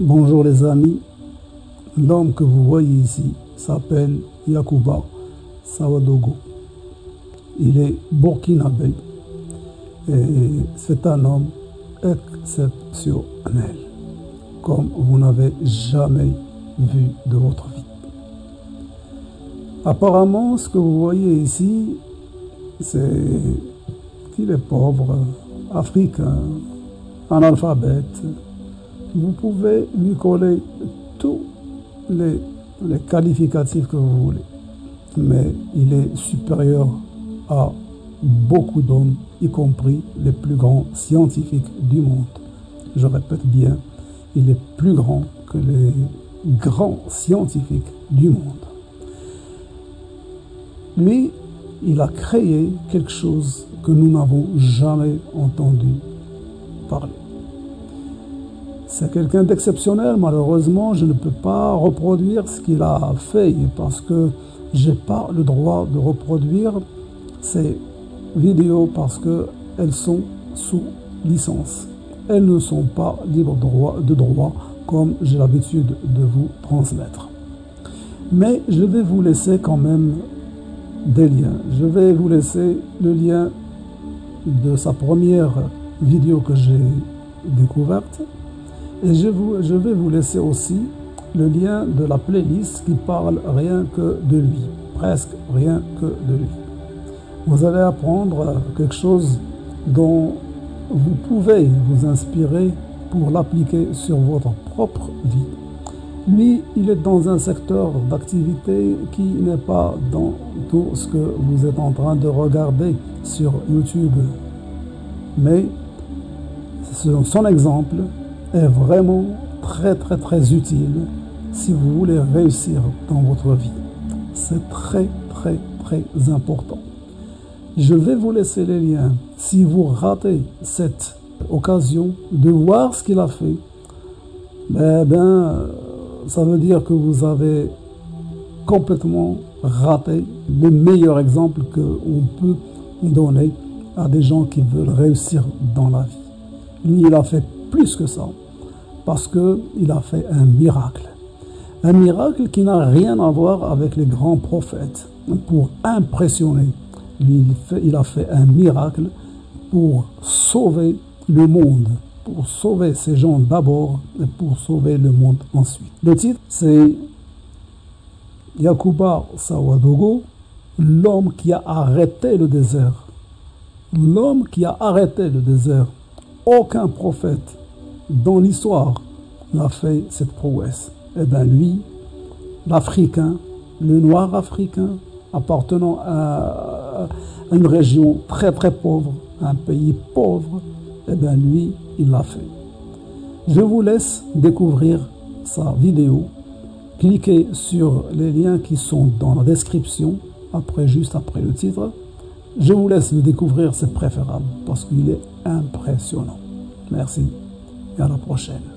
Bonjour les amis, l'homme que vous voyez ici s'appelle Yacouba Sawadogo. Il est burkinabé et c'est un homme exceptionnel, comme vous n'avez jamais vu de votre vie. Apparemment, ce que vous voyez ici, c'est qu'il est pauvre, africain, analphabète. Vous pouvez lui coller tous les qualificatifs que vous voulez, mais il est supérieur à beaucoup d'hommes, y compris les plus grands scientifiques du monde. Je répète bien, il est plus grand que les grands scientifiques du monde. Lui, il a créé quelque chose que nous n'avons jamais entendu parler. C'est quelqu'un d'exceptionnel. Malheureusement, je ne peux pas reproduire ce qu'il a fait parce que je n'ai pas le droit de reproduire ces vidéos parce qu'elles sont sous licence. Elles ne sont pas libres de droit comme j'ai l'habitude de vous transmettre. Mais je vais vous laisser quand même des liens. Je vais vous laisser le lien de sa première vidéo que j'ai découverte. Et je vais vous laisser aussi le lien de la playlist qui parle rien que de lui, presque rien que de lui. Vous allez apprendre quelque chose dont vous pouvez vous inspirer pour l'appliquer sur votre propre vie. Lui, il est dans un secteur d'activité qui n'est pas dans tout ce que vous êtes en train de regarder sur YouTube. Mais son exemple est vraiment très utile si vous voulez réussir dans votre vie. C'est très important. Je vais vous laisser les liens. Si vous ratez cette occasion de voir ce qu'il a fait, ça veut dire que vous avez complètement raté le meilleur exemple qu'on peut donner à des gens qui veulent réussir dans la vie. Lui, il a fait plus que ça, parce qu'il a fait un miracle. Un miracle qui n'a rien à voir avec les grands prophètes pour impressionner. Lui, il a fait un miracle pour sauver le monde, pour sauver ces gens d'abord et pour sauver le monde ensuite. Le titre, c'est Yacouba Sawadogo, l'homme qui a arrêté le désert. L'homme qui a arrêté le désert. Aucun prophète dans l'histoire n'a fait cette prouesse. Eh bien lui, l'Africain, le noir africain, appartenant à une région très pauvre, un pays pauvre, eh bien lui, il l'a fait. Je vous laisse découvrir sa vidéo. Cliquez sur les liens qui sont dans la description, juste après le titre. Je vous laisse le découvrir, c'est préférable, parce qu'il est impressionnant. Merci et à la prochaine.